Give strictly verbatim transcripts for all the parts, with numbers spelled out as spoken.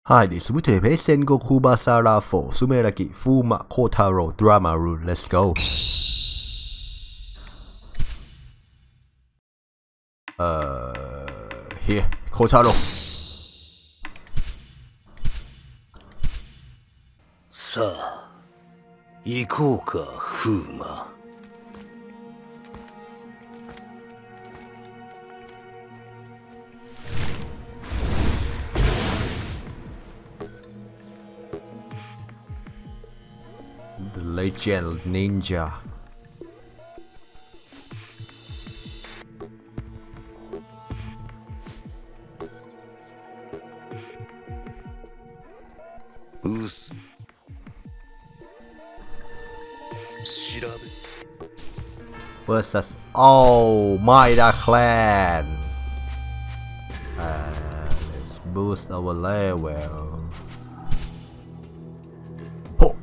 Hi, this is Muto play Sengoku Basara for Sumeraki Fuma Kotaro Drama Rule. Let's go. Uh, here, Kotaro. さあ、行こうか、風魔。 The Legend Ninja. Us. 調べ。 Versus Oh Maida Clan. Uh, let's boost our level. Oh.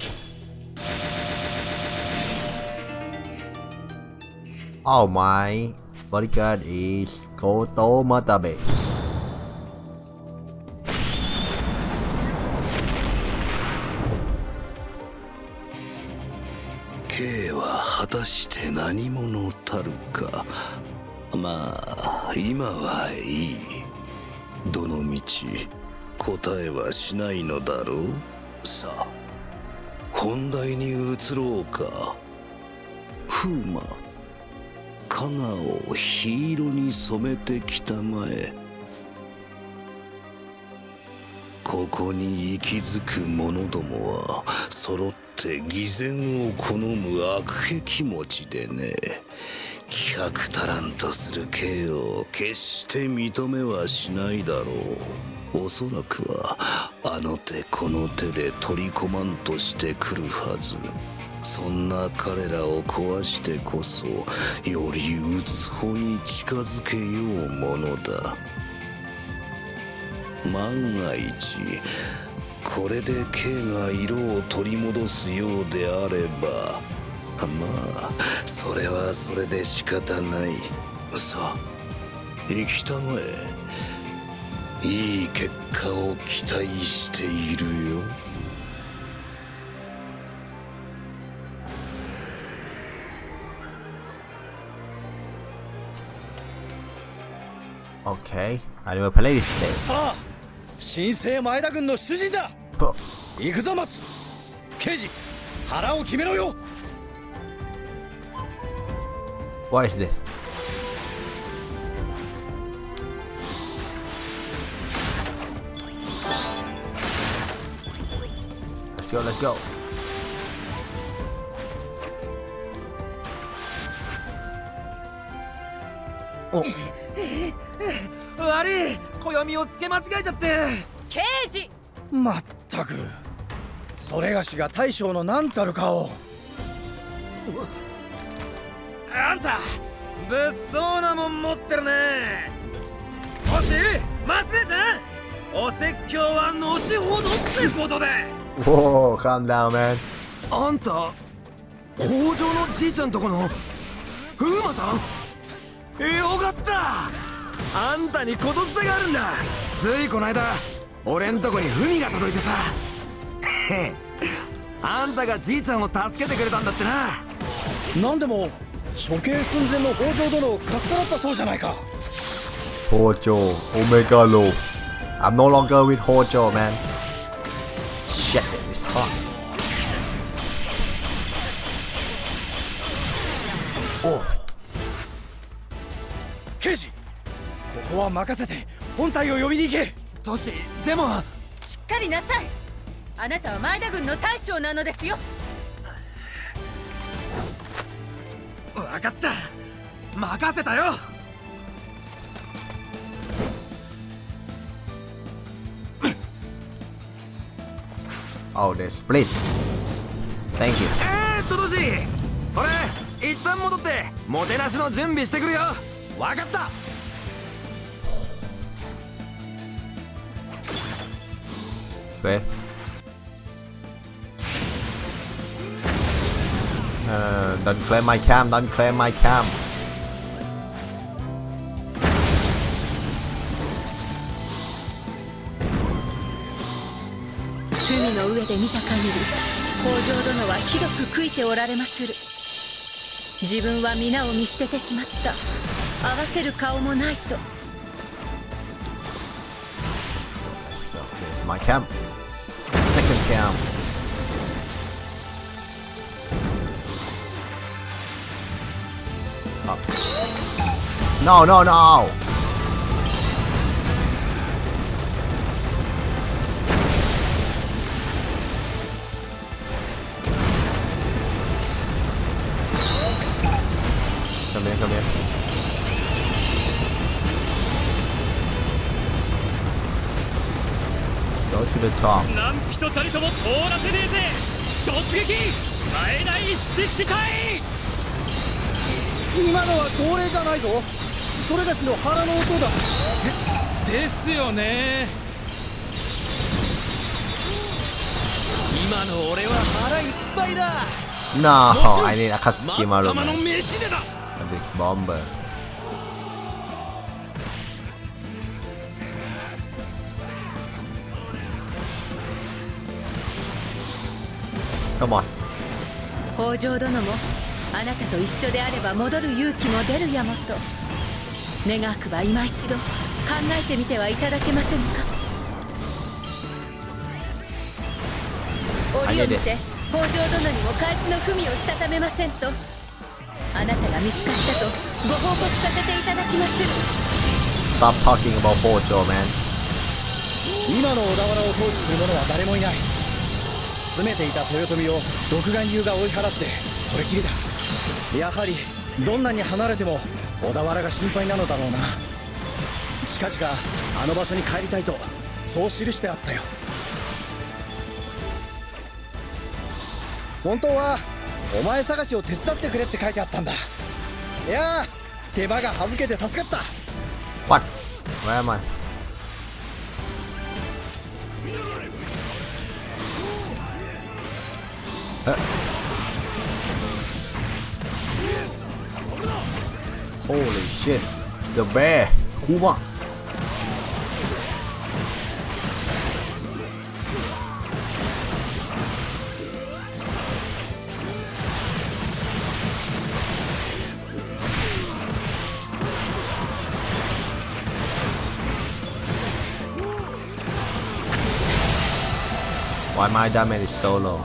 Oh my bodyguard is Koto Matabe. K は果たして何者たるか。まあ今はいい。どの道答えはしないのだろう。さあ本題に移ろうか。風魔、加賀を火色に染めてきたまえ。ここに息づく者どもは揃って偽善を好む悪癖持ちでね。気迫足らんとする刑を決して認めはしないだろう。おそらくはあの手この手で取り込まんとしてくるはず。そんな彼らを壊してこそより打つ方に近づけようものだ。万が一これで K が色を取り戻すようであれば、まあそれはそれで仕方ない。さあ行きたまえ。いい結果を期待しているよ。 Okay, I will play this thing. さあ、新生前田軍の出陣だ。行くぞ松。刑事、腹を決めろよ。 What is this? Let's go, let's go. Oh. 悪い、暦をつけ間違えちゃって。 刑事、 まったくそれがしが大将の何たるかを。 あんた物騒なもん持ってるね。もし松根ちゃん、お説教は後ほどってことで。 Whoa, calm down, man. あんた北条のじいちゃんとこの風磨さん。よかった、あんたにことづてがあるんだ。ついこの間俺んとこに文が届いてさ。あんたがじいちゃんを助けてくれたんだってな。 何でも処刑寸前の北条殿をかっさらったそうじゃないか。 Hojo, Omega Low. I'm no longer with Hojo, man. Shit, it's hot. Oh. 刑事、ここは任せて本隊を呼びに行け。 トシ、でもしっかりなさい。あなたは前田軍の大将なのですよ。 分かった、任せたよ。 Oh, they split. Thank you. えーっとトシ、俺一旦戻ってもてなしの準備してくるよ。分かった。 Where? Uh, don't claim my cam, don't claim my cam. 海の上で見た限り北条殿はひどく悔いておられまする。自分は皆を見捨ててしまった、合わせる顔もないと。 This is my camp. Second camp. Up. No, no, no! Come here, come here. Go to the top. 何人たりとも通らせねえぜ。突撃前来獅子隊。 今のは号令じゃないぞ。それがしの腹の音だ。 でですよね。今の俺は腹いっぱいだ。 No, I need Akatsuki Maru. 様の飯でだ。 Big bomber. Come on. 北条殿もあなたと一緒であれば戻る勇気も出るやもと。願わくば今一度考えてみてはいただけませんか。折を見て北条殿にも返しの文をしたためませんと。あなたが見つかったとご報告させていただきます。 Stop talking about Hojo, man. 今の小田原を統治する者は誰もいない。詰めていた豊臣を独眼竜が追い払ってそれきりだ。やはりどんなに離れても小田原が心配なのだろうな。近々あの場所に帰りたいとそう記してあったよ。本当はお前探しを手伝ってくれって書いてあったんだ。いやー手間が省けて助かった。 What? Where am I? Huh? Holy shit! The bear! Kuma! Why my damage is so low?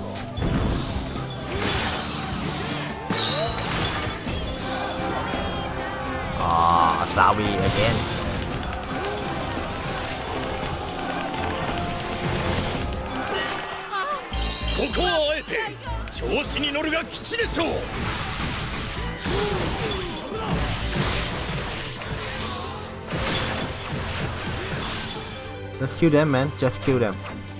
Ah, Asawi again. ここはあえて調子に乗るが吉でしょう。 Just kill them, man. Just kill them.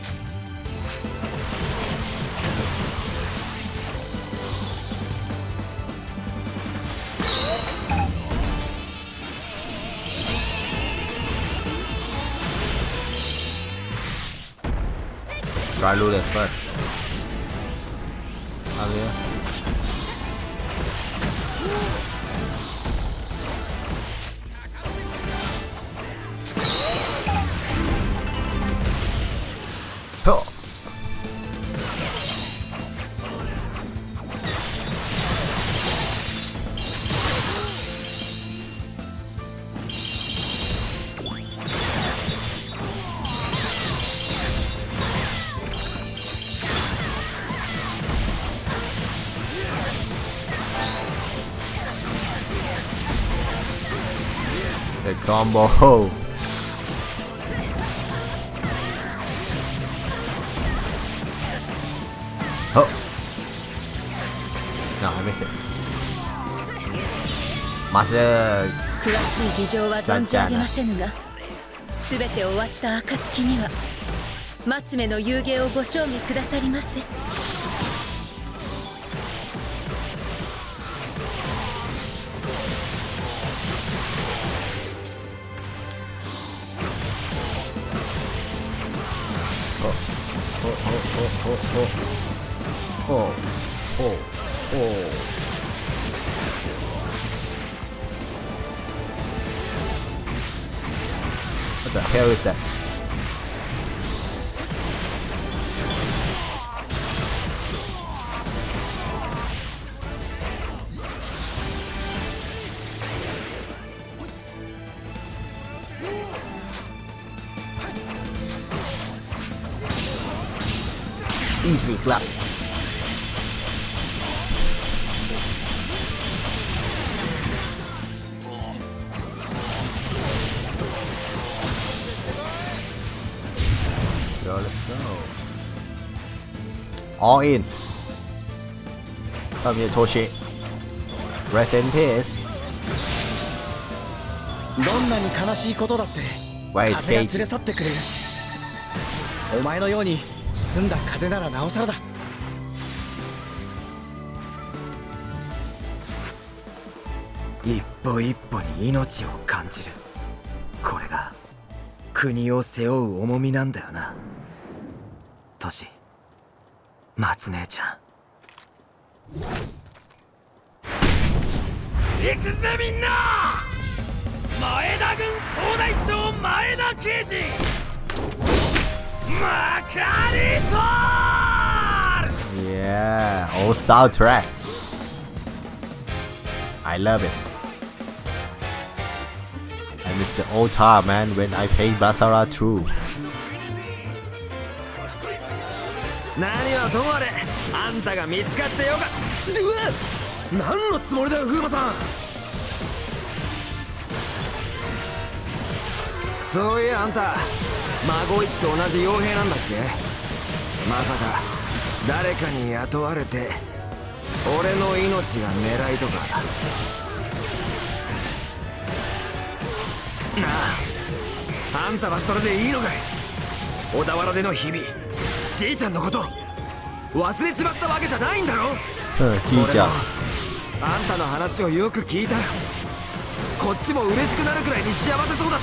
Try loot it first. Out here. Huh. The combo. Oh. No, I missed it. Master. 詳しい事情は存じ上げませぬが、すべて終わった暁には松目の遊芸をご賞味くださりませ。 Oh, oh, oh. What the hell is that? easy ครับ Go, let's go. All in. Come here, Toshi. Rest in peace. どんなに悲しいことだって Why 風が say 連れ去ってくれる。お前のように澄んだ風ならなおさらだ。 一歩一歩に命を感じる。これが国を背負う重みなんだよな。トシ、松姉ちゃん。 行くぜみんな。前田軍総大将前田慶次、マカリトール。 Yeah, old soundtrack. I love it. I miss the old time, man, when I played Basara two. 何はともあれ、あんたが見つかってよか。うわ、何のつもりだよ風磨さん。そういやあんた孫一と同じ傭兵なんだっけ。まさか誰かに雇われて俺の命が狙いとか。なあ、あんたはそれでいいのかい。小田原での日々、じいちゃんのこと忘れちまったわけじゃないんだろ。 じいちゃん、 あんたの話をよく聞いたよ。こっちも嬉しくなるくらいに幸せそうだった。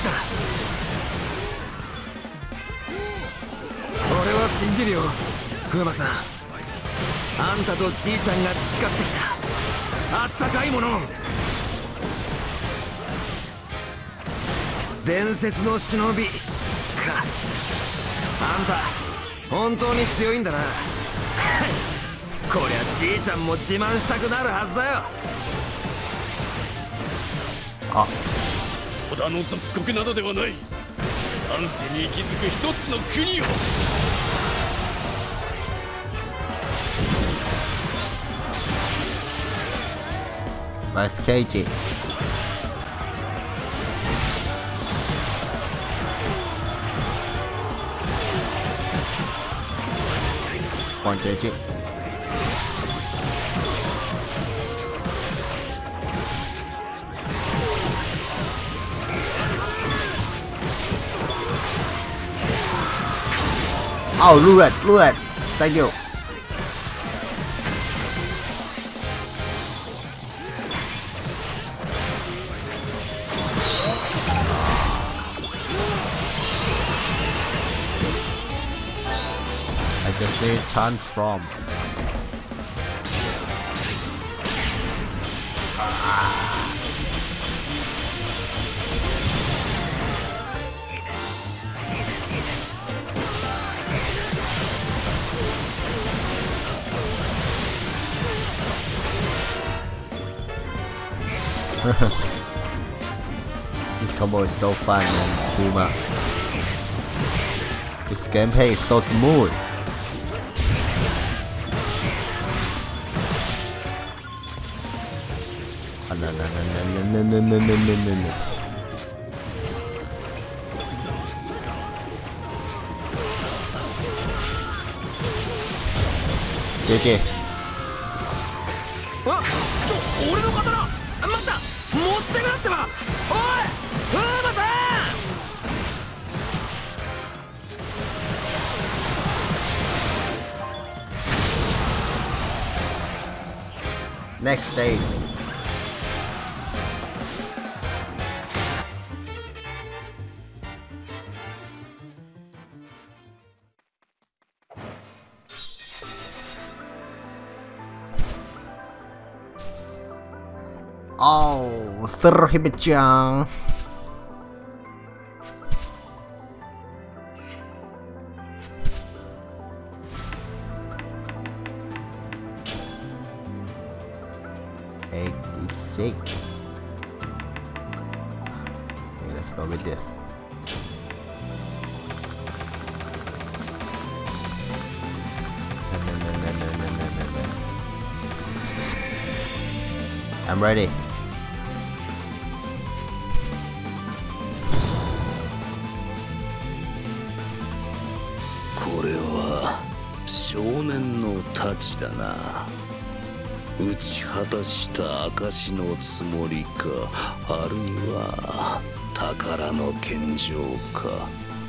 俺は信じるよ風磨さん。あんたとじいちゃんが培ってきたあったかいもの、伝説の忍びか。あんた本当に強いんだな。こりゃじいちゃんも自慢したくなるはずだよ。 あ、 織田の属国などではない、乱世に息づく一つの国を。 ナイスケイジ。ワンケイジ。Oh, ルエット、ルエット。Thank you. I just need chance from. This combo is so fun, man. Kuma. This gameplay is so smooth. Oh, no, no, no, no, no, no, no, no, no, no. G G. あ、ちょ、俺の刀待った、持ってくなってば。おい風磨さん。 Next stage. Oh, Sir-Hibit-chan. eighty-six. Okay, let's go with this. I'm ready. これは少年の太刀だな。打ち果たした証のつもりか、あるいは宝の献上か。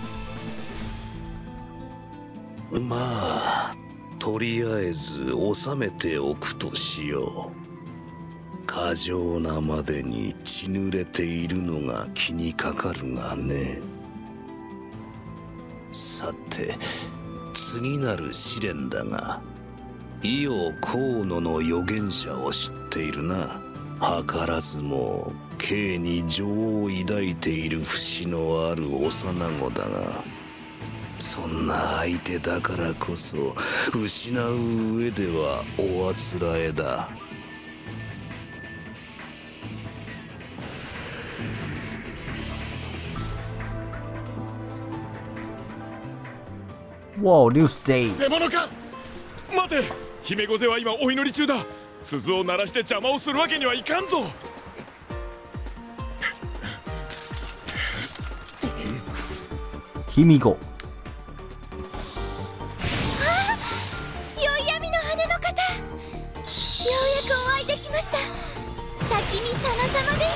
まあとりあえず収めておくとしよう。過剰なまでに血濡れているのが気にかかるがね。さて次なる試練だが、伊予河野の預言者を知っているな。図らずもKに情を抱いている節のある幼子だが、そんな相手だからこそ失う上ではおあつらえだ。 Whoa, new stage. 偽物か。待て、姫御前は今お祈り中だ。鈴を鳴らして邪魔をするわけにはいかんぞ。 卑弥呼。 宵闇の羽の方、ようやくお会いできました。先に様々です。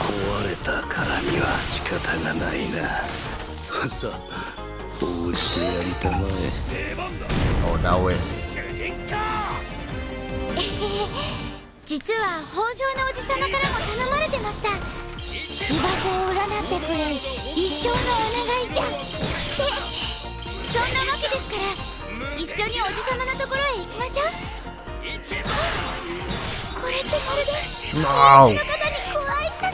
壊れたからには仕方がないな。さあ応じてやりたまえ。 Oh, now wait. 実は北条のおじさまからも頼まれてました。居場所を占ってくれ、一生のお願いじゃって。そんなわけですから、一緒におじさまのところへ行きましょう。これってまるでお家の方にご挨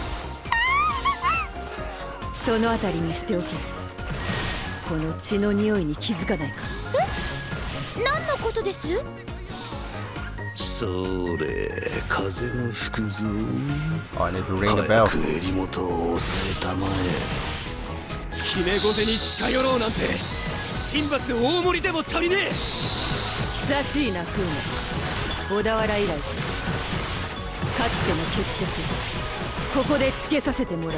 拶。 そのあたりにしておけ。この血の匂いに気づかないか。 え？何のことです？ それ、風が吹くぞ。 Oh, I need to ring the bell. 早く襟元を押さえたまえ。 姫御前に近寄ろうなんて神罰大盛りでも足りねえ。 久しいな風磨。小田原以来かつての決着、ここでつけさせてもらう。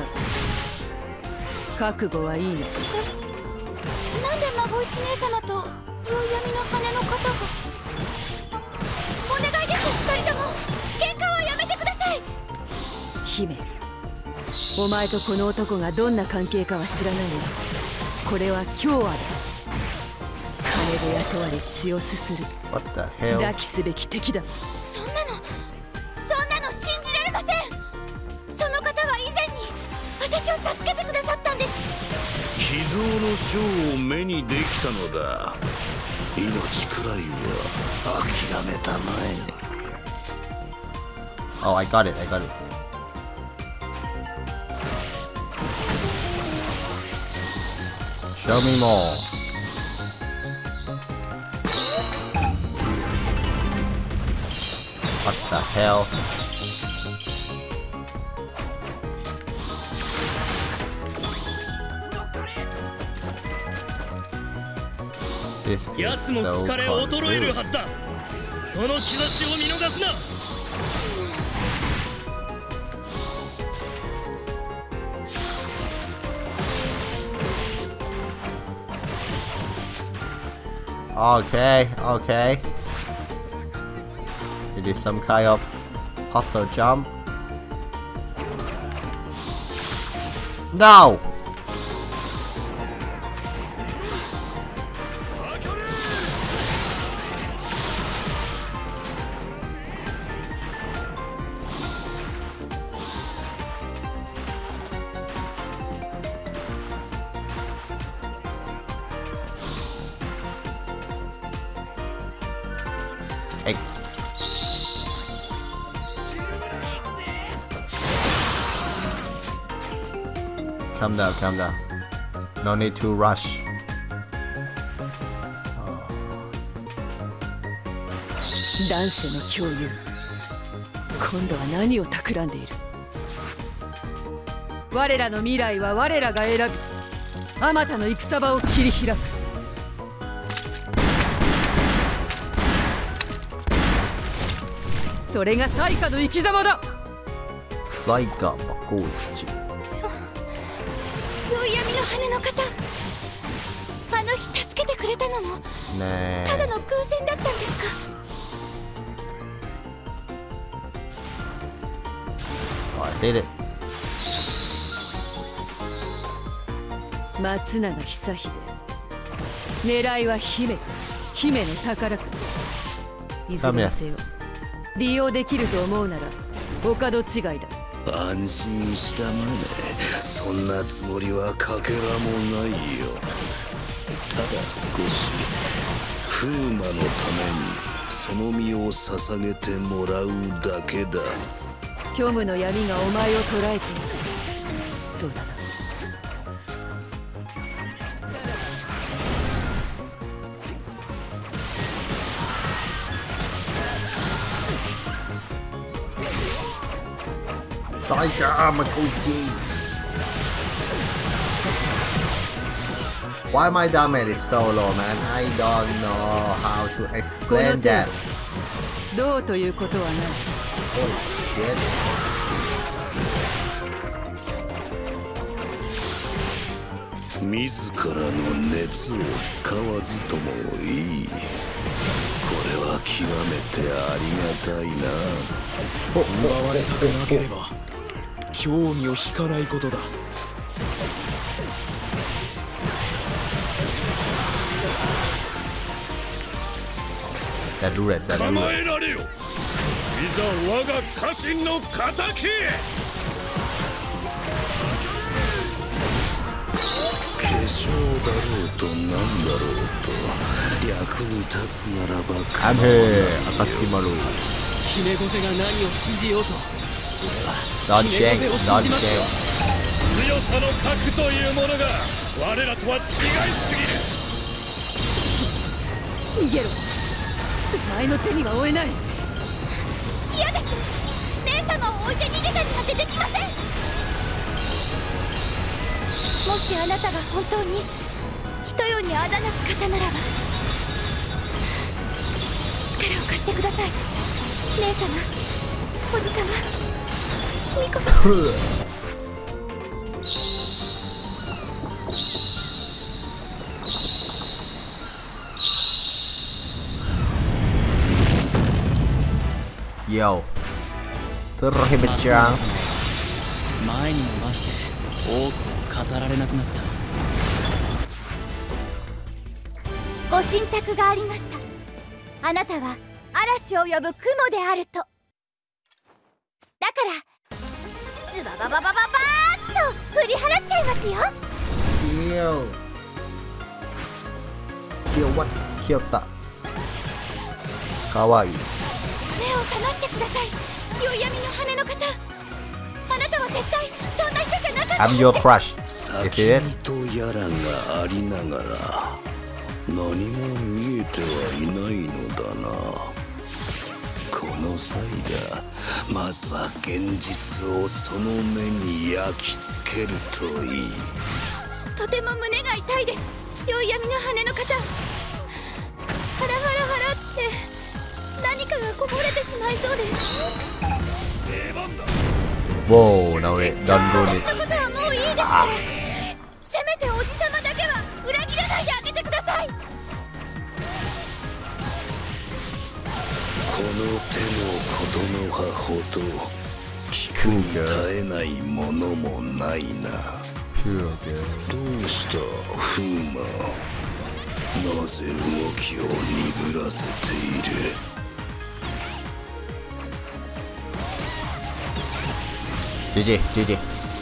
覚悟はいいの？ なんで孫一姉様と宵闇の羽の方が。お願いです、二人とも喧嘩はやめてください。 姫、お前とこの男がどんな関係かは知らないが、これは京和だ。金で雇われ血をすする What the hell? 抱きすべき敵だ。 そんなのそんなの信じられません。その方は以前に私を助けてくださったんです。 秘蔵の書を目にできたのだ。命くらいは諦めたまえ。 Oh, I got it. I got it. Show me more. What the hell? This is 奴も so 疲れ衰える confused. はずだ。その兆しを見逃すな。 Okay, okay. It is some kind of puzzle jump. No! Hey. Calm down, calm down. No need to rush. 乱世の共有、今度は何を企んでいる。我らの未来は我らが選び、あまたの戦場を切り開く。 それが災禍の生き様だ。 災禍バコーチ。 宵闇の羽の方、あの日助けてくれたのもねえ。 ただの偶然だったんですか。 あ、せいで。 松永久秀、狙いは姫、姫の宝庫。いずれにせよ利用できると思うならお門違いだ。 安心したまで、そんなつもりはかけらもないよ。ただ少し風魔のためにその身を捧げてもらうだけだ。 虚無の闇がお前を捕らえている。そうだな。 災禍バコーチ。Why my damage is so low, man? I don't know how to この explain 程 that. 度どうということはない。 Holy shit. 自らの熱を使わずともいい。これは極めてありがたいな。 奪われたくなければ興味を引かないことだ。 That red, that 構 red. えられよ。いざ我が家臣の敵へ。 化粧だろうと何だろうと役に立つならば I'm here, Akatsuki-maru. 姫御瀬が何を信じようと、 Don't shake, don't shake. 強さの核というものが我らとは違いすぎる。 逃げろ。お前の手には負えない。 嫌です。姉様を置いて逃げたりなんてできません。もしあなたが本当に人世にあだなす方ならば力を貸してください。姉様、おじ様、卑弥呼様。 Yo, terhibit-chan. 前にも増して多くを語られなくなった。 ご神託がありました。あなたは嵐を呼ぶ雲であると。だからズババババババーッと振り払っちゃいますよ。 Yo. Kyo what? Kyota. Kawaii. 目を覚ましてください。宵闇の羽の方、あなたは絶対そんな人じゃなかった。 I'm your crush. Is 先 it? にとやらがありながら何も見えてはいないのだな。この際だ。まずは現実をその目に焼き付けるといい。 とても胸が痛いです。宵闇の羽の方、ハラハラハラって何かがこぼれてしまいそうです。 Whoa, now it done doing it. 私のことはもういいですから、せめておじさまだけは裏切らないであげてください。 この手のことの葉ほど聞くに耐えないものもないな。 Pure, どうした風魔、なぜ動きを鈍らせている。 ジェジェ、ジェジェ。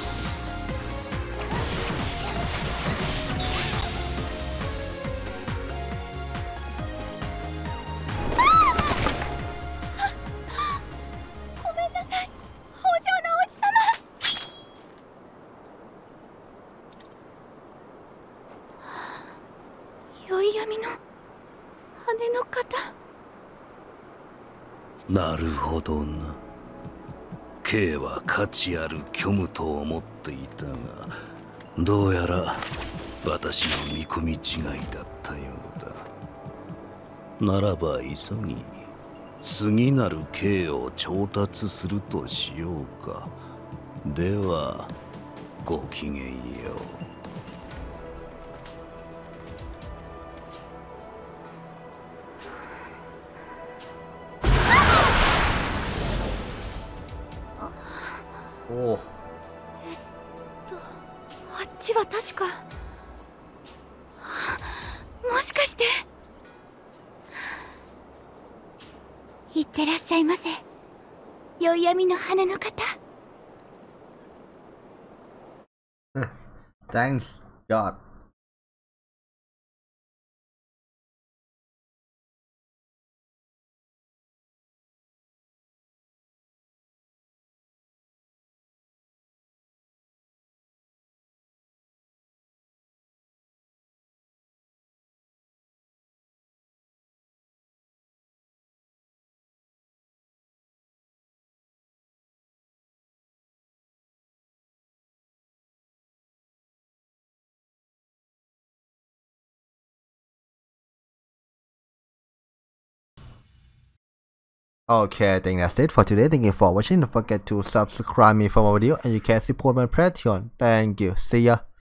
ごめんなさい、北条のおじさま。宵闇の羽の方。 なるほどな。 K は価値ある虚無と思っていたが、どうやら私の見込み違いだったようだ。ならば急ぎ次なる刑を調達するとしようか。ではごきげんよう。おお。 えっとあっちは確か、もしかして。いってらっしゃいませ、宵闇の花の方。 Thanks God. Okay, I think that's it for today. Thank you for watching. Don't forget to subscribe me for more video and you can support my Patreon. Thank you. See ya.